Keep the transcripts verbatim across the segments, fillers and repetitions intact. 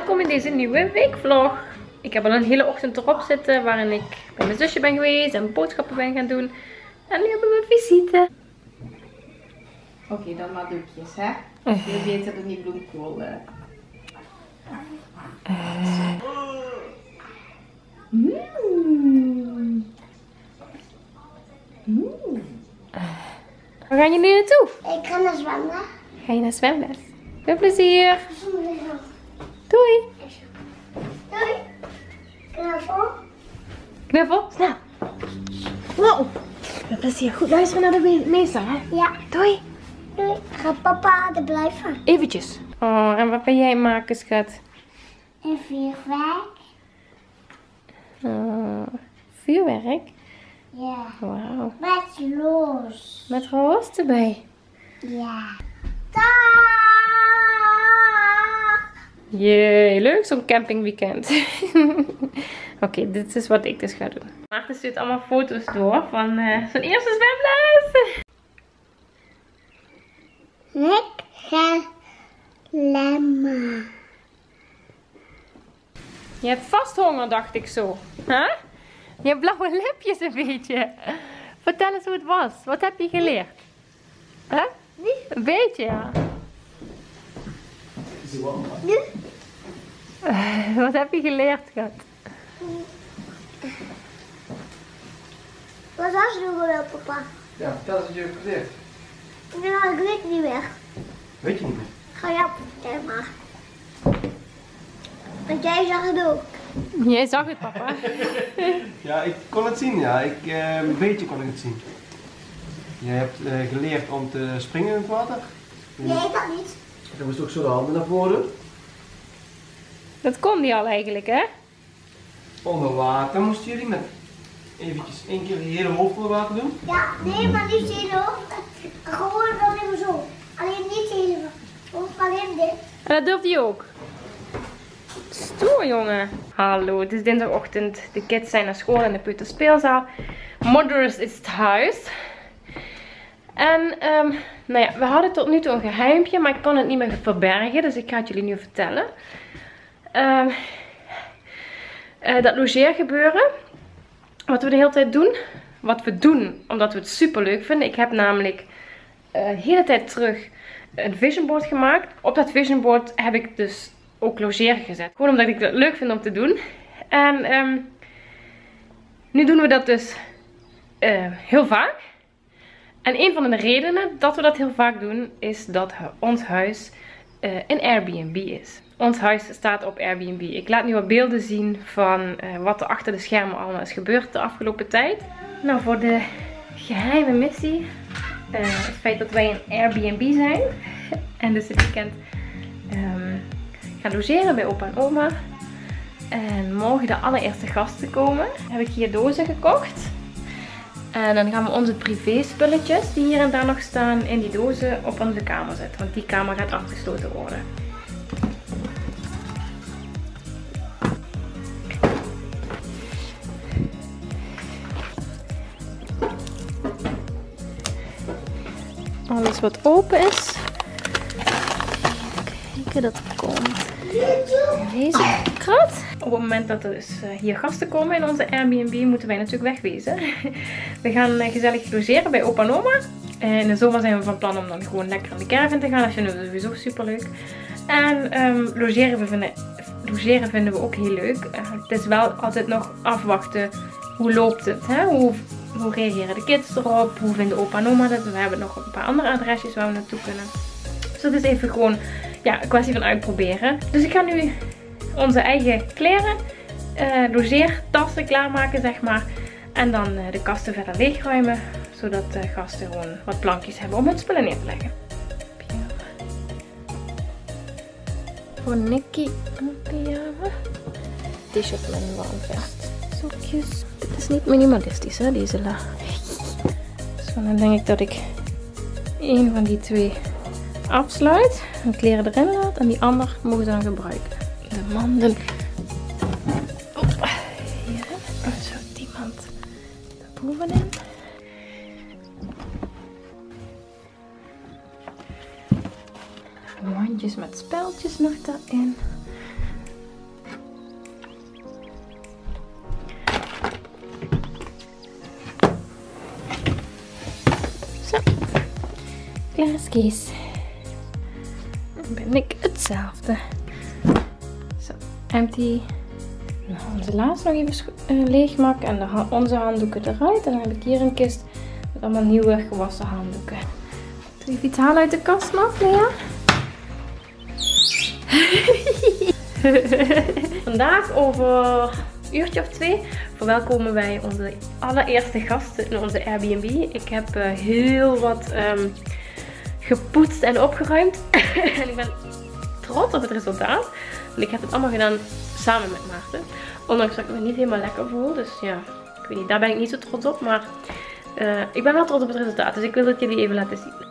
Welkom in deze nieuwe weekvlog. Ik heb al een hele ochtend erop zitten waarin ik bij mijn zusje ben geweest en boodschappen ben gaan doen. En nu hebben we visite. Oké, okay, dan maar doekjes, hè? Je weet dat het niet bloemkool is. Uh. Mm. Mm. Waar gaan jullie naartoe? Ik ga naar zwemmen. Ga je naar zwemles? Veel plezier. Doei. Doei. Knuffel. Knuffel, snel. Wow. Veel plezier. Goed luisteren naar de meester, hè? Ja. Doei. Doei. Gaat papa er blijven? Eventjes. Oh, en wat ben jij maken, schat? Een vuurwerk. Oh, vuurwerk? Ja. Wauw. Met roos. Met roos erbij. Ja. Dag. Jee, leuk zo'n campingweekend. Oké, okay, dit is wat ik dus ga doen. Maarten stuurt allemaal foto's door van uh, zijn eerste zwemles. Ik ga lemmen. Je hebt vast honger, dacht ik zo. Huh? Je hebt blauwe lipjes een beetje. Vertel eens hoe het was. Wat heb je geleerd? Huh? Een beetje, ja. Nu? Uh, wat heb je geleerd, schat? Wat was er wel, papa? Ja, vertel eens wat je hebt geleerd. Ja, ik weet niet meer. Weet je niet meer? Ga jij vertellen maar. Want jij zag het ook. Jij zag het, papa. Ja, ik kon het zien, ja. Ik, uh, een beetje kon ik het zien. Je hebt uh, geleerd om te springen in het water. Nee, dat niet. Dan moest ook zo de handen naar voren doen. Dat kon die al eigenlijk, hè? Onder water moesten jullie met eventjes één keer je hele hoofd onder water doen. Ja, nee, maar niet je hele hoofd. Gewoon dan even zo. Alleen niet je hele hoofd, alleen dit. En dat durft hij ook. Stoer, jongen. Hallo, het is dinsdagochtend. De kids zijn naar school in de peuterspeelzaal. Mothers is thuis. En, um, nou ja, we hadden tot nu toe een geheimpje, maar ik kon het niet meer verbergen. Dus ik ga het jullie nu vertellen. Um, uh, dat logeergebeuren. Wat we de hele tijd doen. Wat we doen, omdat we het super leuk vinden. Ik heb namelijk uh, de hele tijd terug een vision board gemaakt. Op dat vision board heb ik dus ook logeren gezet. Gewoon omdat ik het leuk vind om te doen. En um, nu doen we dat dus uh, heel vaak. En een van de redenen dat we dat heel vaak doen, is dat ons huis uh, een Airbnb is. Ons huis staat op Airbnb. Ik laat nu wat beelden zien van uh, wat er achter de schermen allemaal is gebeurd de afgelopen tijd. Nou, voor de geheime missie. Uh, het feit dat wij een Airbnb zijn. En dus dit weekend um, gaan logeren bij opa en oma. En morgen de allereerste gasten komen. Heb ik hier dozen gekocht. En dan gaan we onze privé spulletjes die hier en daar nog staan in die dozen op onze kamer zetten. Want die kamer gaat afgesloten worden. Alles wat open is. Even kijken, dat komt. Deze krat. Op het moment dat er dus hier gasten komen in onze Airbnb, moeten wij natuurlijk wegwezen. We gaan gezellig logeren bij opa en oma. En in de zomer zijn we van plan om dan gewoon lekker aan de caravan te gaan. Dat vinden we sowieso super leuk. En um, logeren, we vinden, logeren vinden we ook heel leuk. Uh, het is wel altijd nog afwachten. Hoe loopt het? Hè? Hoe, hoe reageren de kids erop? Hoe vinden opa en oma dat? We hebben nog een paar andere adresjes waar we naartoe kunnen. Dus dat is even gewoon ja, een kwestie van uitproberen. Dus ik ga nu onze eigen kleren, uh, logeertassen klaarmaken, zeg maar. En dan uh, de kasten verder leegruimen. Zodat de gasten gewoon wat plankjes hebben om hun spullen neer te leggen. Voor Nicky een pyjama. T-shirt met een warm vest. Sokjes. Dit is niet minimalistisch, hè, deze la. Zo, dan denk ik dat ik een van die twee afsluit. En kleren erin laat. En die ander mogen ze dan gebruiken. De manden. Oh, hier. Zo, die mand er bovenin. Mandjes met speltjes nog daarin. hier is Kees. Dan ben ik hetzelfde. Zo, empty. Nou, onze laatste nog even uh, leegmaken en de ha onze handdoeken eruit. En dan heb ik hier een kist met allemaal nieuwe gewassen handdoeken. Doe je even iets halen uit de kast nog, Lea? Vandaag over een uurtje of twee verwelkomen wij onze allereerste gasten in onze Airbnb. Ik heb uh, heel wat um, gepoetst en opgeruimd. En ik ben trots op het resultaat. En ik heb het allemaal gedaan samen met Maarten. Ondanks dat ik me niet helemaal lekker voel. Dus ja, ik weet niet, daar ben ik niet zo trots op. Maar uh, ik ben wel trots op het resultaat. Dus ik wil het jullie even laten zien.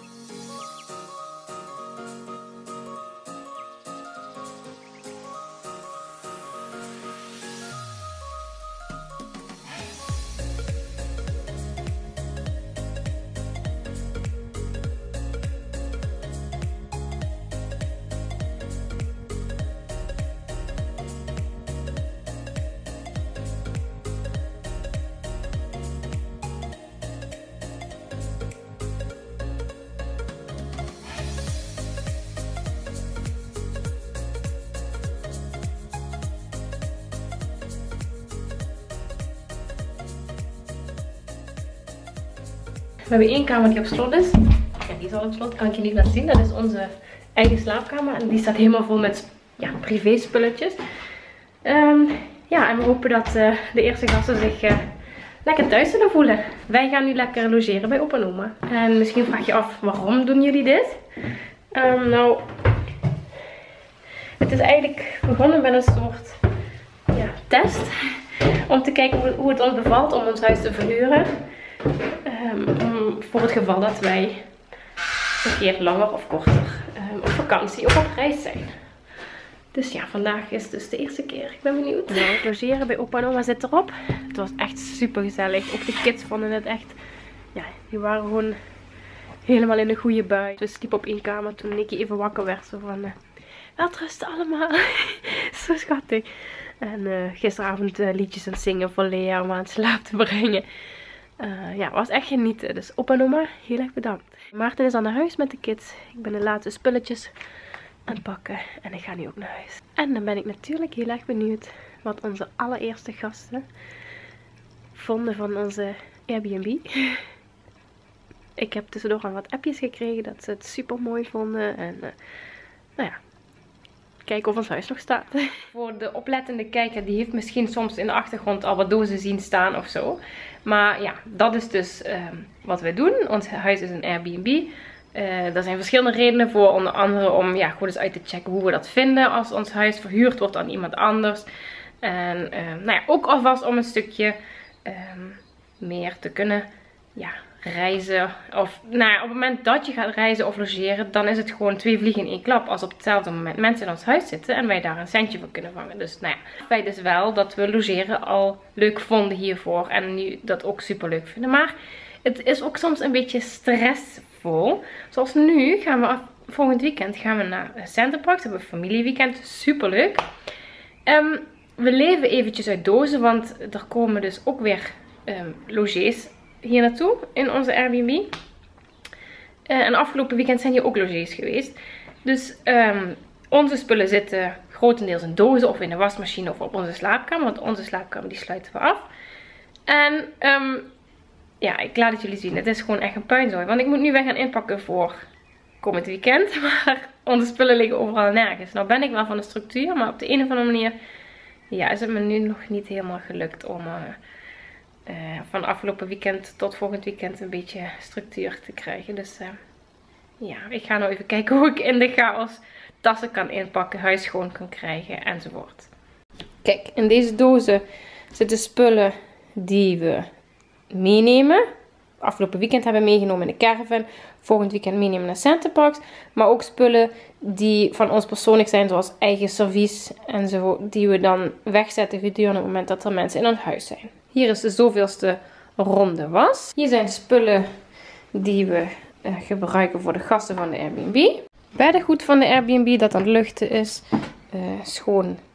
We hebben één kamer die op slot is. Ja, die is al op slot, kan ik je niet laten zien. Dat is onze eigen slaapkamer. En die staat helemaal vol met ja, privé spulletjes. Um, ja, en we hopen dat uh, de eerste gasten zich uh, lekker thuis zullen voelen. Wij gaan nu lekker logeren bij opa en oma. En misschien vraag je af, waarom doen jullie dit? Um, nou, het is eigenlijk begonnen met een soort ja, test. Om te kijken hoe, hoe het ons bevalt om ons huis te verhuren. Um, voor het geval dat wij een keer langer of korter um, op vakantie of op reis zijn. Dus ja, vandaag is dus de eerste keer. Ik ben benieuwd. Nou, het logeren bij opa en oma zit erop. Het was echt super gezellig. Ook de kids vonden het echt... Ja, die waren gewoon helemaal in een goede bui. We sliepen op één kamer toen Nicky even wakker werd. Zo van, uh, welterusten allemaal. Zo schattig. En uh, gisteravond uh, liedjes aan het zingen voor Lea om aan het slaap te brengen. Uh, ja, was echt genieten. Dus opa en oma, heel erg bedankt. Maarten is al naar huis met de kids. Ik ben de laatste spulletjes aan het pakken. En ik ga nu ook naar huis. En dan ben ik natuurlijk heel erg benieuwd wat onze allereerste gasten vonden van onze Airbnb. Ik heb tussendoor al wat appjes gekregen dat ze het super mooi vonden. En uh, nou ja, kijken of ons huis nog staat. Voor de oplettende kijker, die heeft misschien soms in de achtergrond al wat dozen zien staan of zo. Maar ja, dat is dus uh, wat wij doen. Ons huis is een Airbnb. Uh, er zijn verschillende redenen voor. Onder andere om ja, goed eens uit te checken hoe we dat vinden als ons huis verhuurd wordt aan iemand anders. En uh, nou ja, ook alvast om een stukje uh, meer te kunnen ja, reizen. Of nou ja, op het moment dat je gaat reizen of logeren, dan is het gewoon twee vliegen in één klap. Als op hetzelfde moment mensen in ons huis zitten en wij daar een centje voor kunnen vangen. Dus nou ja, feit is wel dat we logeren al leuk vonden hiervoor. En nu dat ook super leuk vinden. Maar het is ook soms een beetje stressvol. Zoals nu gaan we af, volgend weekend gaan we naar Centerparks. We hebben een familieweekend. Super leuk. Um, we leven eventjes uit dozen. Want er komen dus ook weer um, logés hier naartoe in onze Airbnb. Uh, en afgelopen weekend zijn hier ook logés geweest. Dus um, onze spullen zitten grotendeels in dozen of in de wasmachine of op onze slaapkamer. Want onze slaapkamer die sluiten we af. En um, ja, ik laat het jullie zien. Het is gewoon echt een puinzooi. Want ik moet nu weer gaan inpakken voor komend weekend. Maar onze spullen liggen overal nergens. Nou ben ik wel van de structuur. Maar op de een of andere manier ja, is het me nu nog niet helemaal gelukt om uh, uh, van afgelopen weekend tot volgend weekend een beetje structuur te krijgen. Dus uh, ja, ik ga nou even kijken hoe ik in de chaos tassen kan inpakken, huis schoon kan krijgen enzovoort. Kijk, in deze dozen zitten spullen die we meenemen. Afgelopen weekend hebben we meegenomen in de caravan. Volgend weekend meenemen naar Centerparks. Maar ook spullen die van ons persoonlijk zijn. Zoals eigen servies en zo. Die we dan wegzetten gedurende het moment dat er mensen in ons huis zijn. Hier is de zoveelste ronde was. Hier zijn de spullen die we uh, gebruiken voor de gasten van de Airbnb. Beddengoed van de Airbnb dat aan het luchten is. Uh, schoon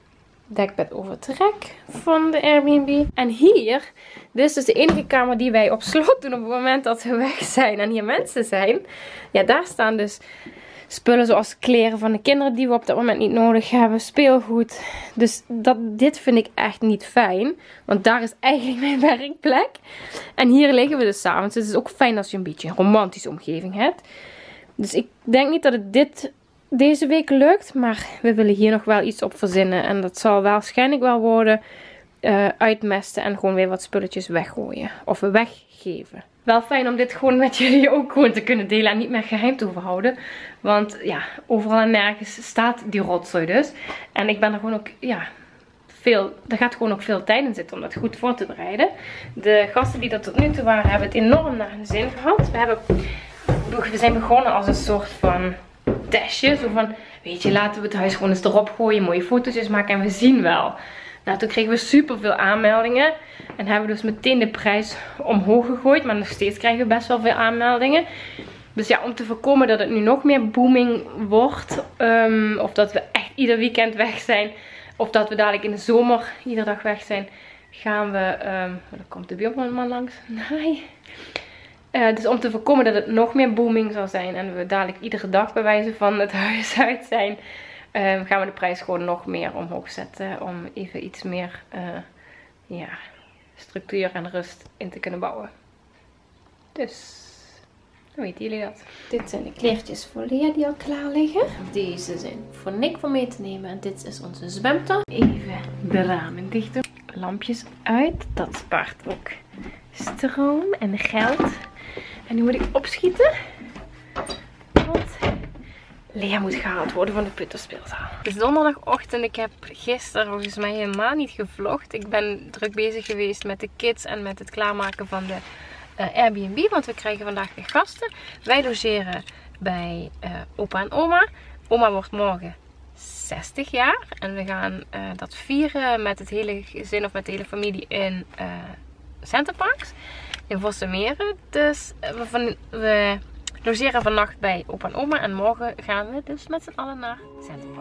dekbed overtrek van de Airbnb. En hier, dit is dus de enige kamer die wij op slot doen op het moment dat we weg zijn en hier mensen zijn. Ja, daar staan dus spullen zoals kleren van de kinderen die we op dat moment niet nodig hebben. Speelgoed. Dus dat, dit vind ik echt niet fijn. Want daar is eigenlijk mijn werkplek. En hier liggen we dus s'avonds. Dus het is ook fijn als je een beetje een romantische omgeving hebt. Dus ik denk niet dat het dit deze week lukt. Maar we willen hier nog wel iets op verzinnen. En dat zal waarschijnlijk wel worden uh, uitmesten. En gewoon weer wat spulletjes weggooien. Of weggeven. Wel fijn om dit gewoon met jullie ook gewoon te kunnen delen en niet meer geheim te hoeven houden. Want ja, overal en nergens staat die rotzooi dus. En ik ben er gewoon ook, ja, veel, er gaat gewoon ook veel tijd in zitten om dat goed voor te bereiden. De gasten die er tot nu toe waren hebben het enorm naar hun zin gehad. We, hebben, we zijn begonnen als een soort van testje. Zo van, weet je, laten we het huis gewoon eens erop gooien, mooie foto's maken en we zien wel. Nou, toen kregen we super veel aanmeldingen. En hebben we dus meteen de prijs omhoog gegooid. Maar nog steeds krijgen we best wel veel aanmeldingen. Dus ja, om te voorkomen dat het nu nog meer booming wordt. Um, of dat we echt ieder weekend weg zijn. Of dat we dadelijk in de zomer iedere dag weg zijn. Gaan we... Um, dan komt de buurman langs. Nee. Uh, dus om te voorkomen dat het nog meer booming zal zijn. En we dadelijk iedere dag bij wijze van het huis uit zijn. Um, gaan we de prijs gewoon nog meer omhoog zetten. Om even iets meer... Uh, ja... structuur en rust in te kunnen bouwen. Dus, dan weten jullie dat. Dit zijn de kleertjes voor Lea die al klaar liggen. Deze zijn voor Nick voor mee te nemen. En dit is onze zwemtas. Even de ramen dicht doen. Lampjes uit. Dat spaart ook stroom en geld. En nu moet ik opschieten. Want Lea moet gehaald worden van de peuterspeelzaal. Het is donderdagochtend. Ik heb gisteren volgens mij helemaal niet gevlogd. Ik ben druk bezig geweest met de kids en met het klaarmaken van de uh, Airbnb. Want we krijgen vandaag weer gasten. Wij logeren bij uh, opa en oma. Oma wordt morgen zestig jaar. En we gaan uh, dat vieren met het hele gezin of met de hele familie in uh, Centerparks. In Vossenmeren. Dus uh, we... Van, we logeren vannacht bij opa en oma en morgen gaan we dus met z'n allen naar Centerparks.